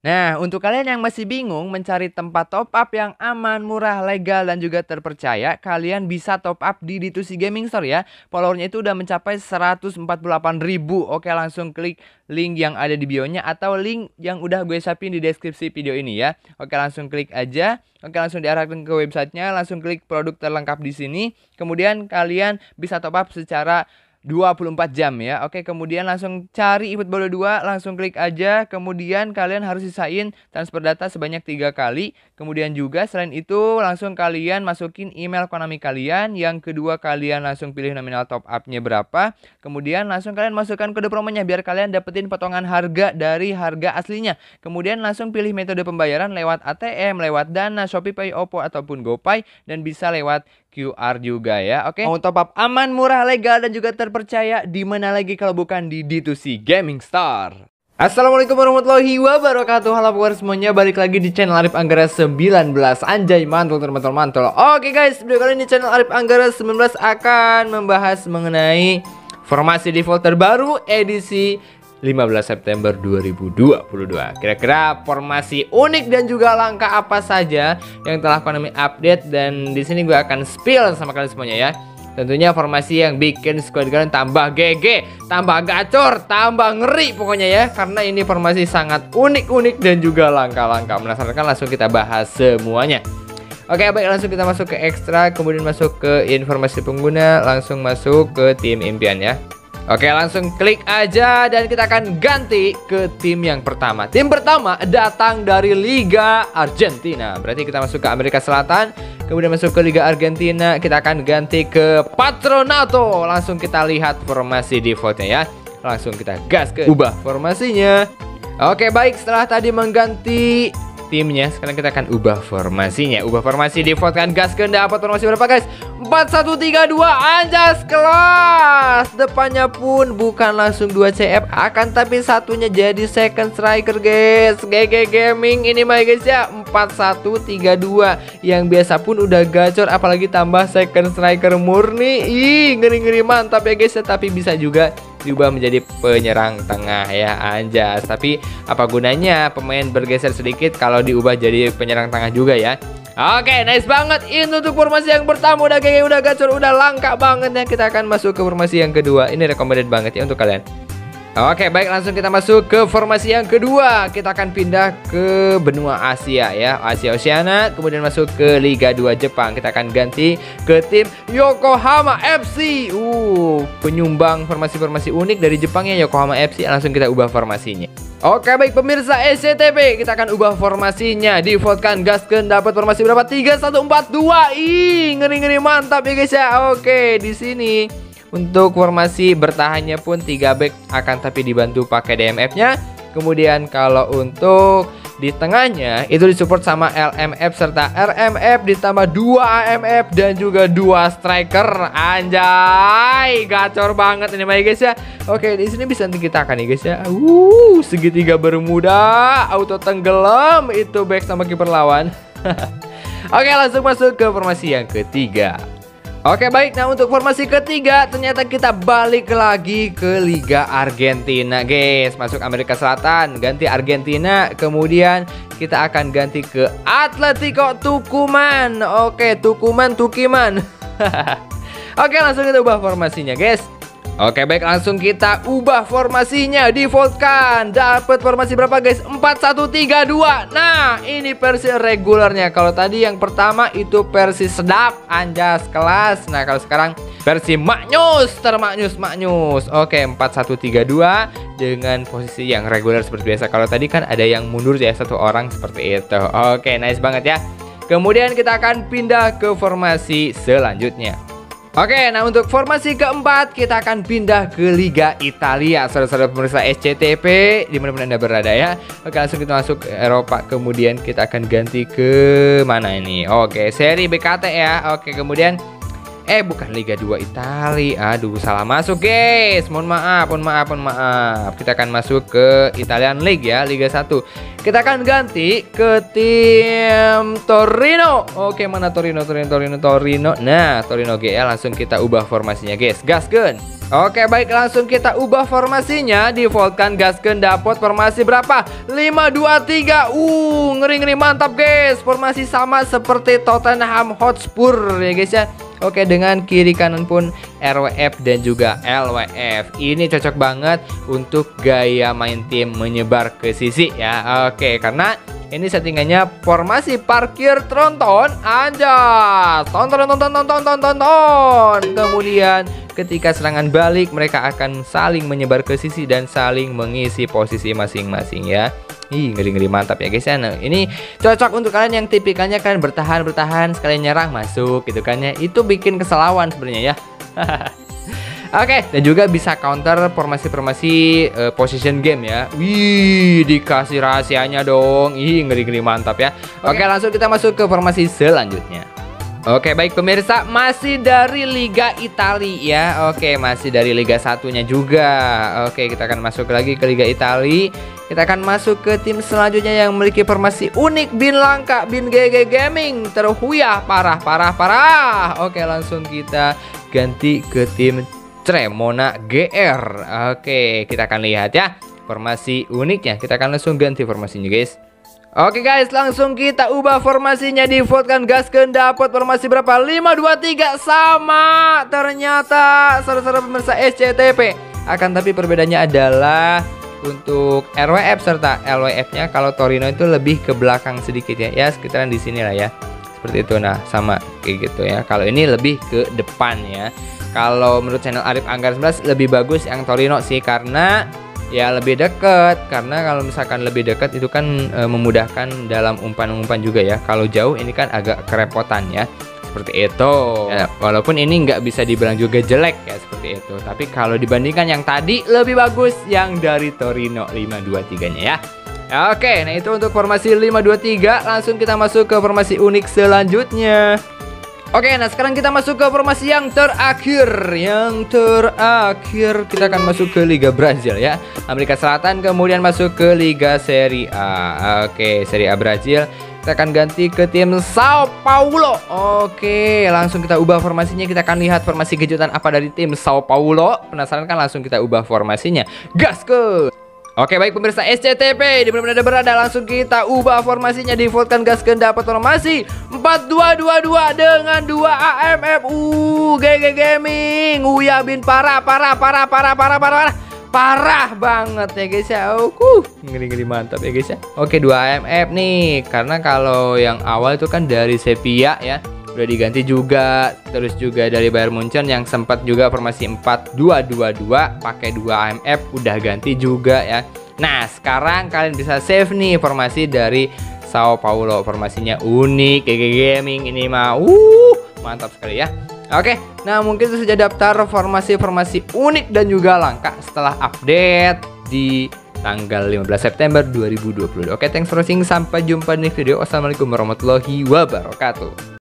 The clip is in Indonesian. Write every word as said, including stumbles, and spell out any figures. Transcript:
Nah, untuk kalian yang masih bingung mencari tempat top up yang aman, murah, legal, dan juga terpercaya, kalian bisa top up di D dua C Gaming Store ya. Followernya itu udah mencapai seratus empat puluh delapan ribu. Oke, langsung klik link yang ada di bio-nya atau link yang udah gue siapin di deskripsi video ini ya. Oke, langsung klik aja. Oke, langsung diarahkan ke websitenya, langsung klik produk terlengkap di sini. Kemudian kalian bisa top up secara dua puluh empat jam ya. Oke, kemudian langsung cari eFootball dua, langsung klik aja. Kemudian kalian harus sisain transfer data sebanyak tiga kali. Kemudian juga selain itu langsung kalian masukin email Konami kalian. Yang kedua kalian langsung pilih nominal top up-nya berapa. Kemudian langsung kalian masukkan kode promonya biar kalian dapetin potongan harga dari harga aslinya. Kemudian langsung pilih metode pembayaran lewat A T M, lewat Dana, ShopeePay, Oppo ataupun GoPay, dan bisa lewat Q R juga ya. Oke, mau top up aman, murah, legal, dan juga terpercaya di mana lagi kalau bukan di D dua C Gaming Store. Assalamualaikum warahmatullahi wabarakatuh. Halo kabar semuanya, balik lagi di channel Arif Anggara sembilan belas. Anjay, mantul mantul mantul. Oke guys, video kali ini channel Arif Anggara sembilan belas akan membahas mengenai formasi default terbaru edisi lima belas September dua ribu dua puluh dua. Kira-kira formasi unik dan juga langka apa saja yang telah Konami update, dan di sini gue akan spill sama kalian semuanya ya. Tentunya formasi yang bikin squad kalian tambah G G, tambah gacor, tambah ngeri pokoknya ya. Karena ini formasi sangat unik-unik dan juga langka-langka. Penasaran kan? Langsung kita bahas semuanya. Oke, baik, langsung kita masuk ke ekstra, kemudian masuk ke informasi pengguna, langsung masuk ke tim impian ya. Oke, langsung klik aja dan kita akan ganti ke tim yang pertama. Tim pertama datang dari Liga Argentina. Berarti kita masuk ke Amerika Selatan, kemudian masuk ke Liga Argentina. Kita akan ganti ke Patronato. Langsung kita lihat formasi defaultnya ya. Langsung kita gas ke ubah formasinya. Oke, baik, setelah tadi mengganti timnya, sekarang kita akan ubah formasinya. Ubah formasi default kan, gas ke, dapat formasi berapa guys? empat satu tiga dua, anjas kelas. Depannya pun bukan langsung dua C F, akan tapi satunya jadi second striker guys. G G Gaming ini mah guys ya, empat satu tiga dua. Yang biasa pun udah gacor, apalagi tambah second striker murni. Ih, ngeri-ngeri mantap ya guys ya. Tapi bisa juga diubah menjadi penyerang tengah ya, anjas. Tapi apa gunanya pemain bergeser sedikit kalau diubah jadi penyerang tengah juga ya. Oke, nice banget. Ini untuk formasi yang pertama udah kayak udah gacor, udah langka banget ya. Kita akan masuk ke formasi yang kedua. Ini recommended banget ya untuk kalian. Oke, baik, langsung kita masuk ke formasi yang kedua. Kita akan pindah ke benua Asia ya, Asia Oceania. Kemudian masuk ke Liga dua Jepang. Kita akan ganti ke tim Yokohama F C. Uh, penyumbang formasi-formasi unik dari Jepang ya, Yokohama F C. Langsung kita ubah formasinya. Oke, baik pemirsa S C T P, kita akan ubah formasinya. Defaultkan, gaskan, dapat formasi berapa? tiga satu empat dua. Ih, ngeri-ngeri mantap ya guys ya. Oke, di sini untuk formasi bertahannya pun tiga back, akan tapi dibantu pakai D M F-nya. Kemudian kalau untuk di tengahnya itu disupport sama L M F serta R M F ditambah dua A M F dan juga dua striker. Anjay, gacor banget ini guys ya. Oke, di sini bisa kita akan nih guys ya. Uh, segitiga bermuda, auto tenggelam itu back sama kiper lawan. Oke, langsung masuk ke formasi yang ketiga. Oke, baik, nah untuk formasi ketiga ternyata kita balik lagi ke Liga Argentina guys. Masuk Amerika Selatan, ganti Argentina. Kemudian kita akan ganti ke Atletico Tucumán. Oke, Tucumán, Tukiman. Oke, langsung kita ubah formasinya guys. Oke, baik, langsung kita ubah formasinya. Defaultkan, dapat formasi berapa guys? empat satu tiga dua. Nah, ini versi regulernya. Kalau tadi yang pertama itu versi sedap, anjas kelas. Nah, kalau sekarang versi maknyus, termaknyus maknyus. Oke, empat satu tiga dua dengan posisi yang reguler seperti biasa. Kalau tadi kan ada yang mundur ya, satu orang seperti itu. Oke, nice banget ya. Kemudian kita akan pindah ke formasi selanjutnya. Oke, nah untuk formasi keempat kita akan pindah ke Liga Italia, saudara-saudara pemirsa S C T P dimanapun Anda berada ya. Oke, langsung kita masuk ke Eropa. Kemudian kita akan ganti ke mana ini? Oke, seri B K T ya. Oke, kemudian Eh bukan Liga dua Italia. Aduh, salah masuk guys. Mohon maaf, mohon maaf, mohon maaf. Kita akan masuk ke Italian League ya, Liga satu. Kita akan ganti ke tim Torino. Oke, mana Torino, Torino, Torino, Torino. Nah, Torino G L, langsung kita ubah formasinya guys. Gaskeun. Oke baik, langsung kita ubah formasinya. Defaultkan, gaskeun, dapet formasi berapa? lima dua tiga. Uh, ngeri-ngeri mantap guys. Formasi sama seperti Tottenham Hotspur ya guys ya. Oke, dengan kiri kanan pun R W F dan juga L W F. Ini cocok banget untuk gaya main tim menyebar ke sisi ya. Oke, karena ini settingannya formasi parkir tronton aja. Tonton tonton tonton tonton tonton. Kemudian ketika serangan balik mereka akan saling menyebar ke sisi dan saling mengisi posisi masing-masing ya. Ih, ngeri-ngeri mantap ya guys ya. Nah, ini cocok untuk kalian yang tipikalnya kan bertahan-bertahan sekalian nyerang masuk gitu kan ya. Itu bikin keselawan sebenarnya ya. Oke, dan juga bisa counter formasi-formasi uh, position game ya. Wih, dikasih rahasianya dong. Ih, ngeri-ngeri mantap ya. Oke, langsung kita masuk ke formasi selanjutnya. Oke baik pemirsa, masih dari Liga Italia ya. Oke, masih dari Liga satunya juga. Oke, kita akan masuk lagi ke Liga Italia. Kita akan masuk ke tim selanjutnya yang memiliki formasi unik, bin langka, bin G G Gaming. Terhuyah parah parah parah. Oke, langsung kita ganti ke tim Cremona G R. Oke, kita akan lihat ya formasi uniknya. Kita akan langsung ganti formasinya guys. Oke guys, langsung kita ubah formasinya. Defaultkan, gaskeun, dapat formasi berapa? lima dua tiga. Sama ternyata saudara-saudara pemirsa S C T P. Akan tapi perbedaannya adalah untuk R W F serta L W F-nya kalau Torino itu lebih ke belakang sedikit ya. Ya sekitaran di sini lah ya. Seperti itu. Nah, sama kayak gitu ya. Kalau ini lebih ke depan ya. Kalau menurut channel Arif Anggar sebelas lebih bagus yang Torino sih, karena ya lebih dekat. Karena kalau misalkan lebih dekat itu kan e, memudahkan dalam umpan-umpan juga ya. Kalau jauh ini kan agak kerepotan ya. Seperti itu ya, walaupun ini nggak bisa dibilang juga jelek ya, seperti itu. Tapi kalau dibandingkan yang tadi lebih bagus yang dari Torino lima dua tiga nya ya. Oke, nah itu untuk formasi lima dua tiga. Langsung kita masuk ke formasi unik selanjutnya. Oke, nah sekarang kita masuk ke formasi yang terakhir. Yang terakhir kita akan masuk ke Liga Brazil ya, Amerika Selatan, kemudian masuk ke Liga Serie A. Oke, Serie A Brazil. Kita akan ganti ke tim Sao Paulo. Oke, langsung kita ubah formasinya. Kita akan lihat formasi kejutan apa dari tim Sao Paulo. Penasaran kan? Langsung kita ubah formasinya. Gas ke. Oke baik pemirsa S C T P, di mana ada berada, langsung kita ubah formasinya. Defaultkan, gaskeun, dapat formasi empat dua dua dua dengan dua A M F. Uh, G G Gaming. Uya bin parah parah parah parah parah parah parah parah banget ya guys ya. Uh, ngeri-ngeri mantap ya guys ya. Oke, dua A M F nih, karena kalau yang awal itu kan dari Sevilla ya, udah diganti juga. Terus juga dari Bayern Munchen yang sempat juga formasi empat dua dua dua pakai dua A M F udah ganti juga ya. Nah, sekarang kalian bisa save nih formasi dari Sao Paulo. Formasinya unik, G G Gaming ini mah. Uh, mantap sekali ya. Oke, nah mungkin itu saja daftar formasi-formasi unik dan juga langka setelah update di tanggal lima belas September dua ribu dua puluh. Oke, thanks for watching. Sampai jumpa di video. Wassalamualaikum warahmatullahi wabarakatuh.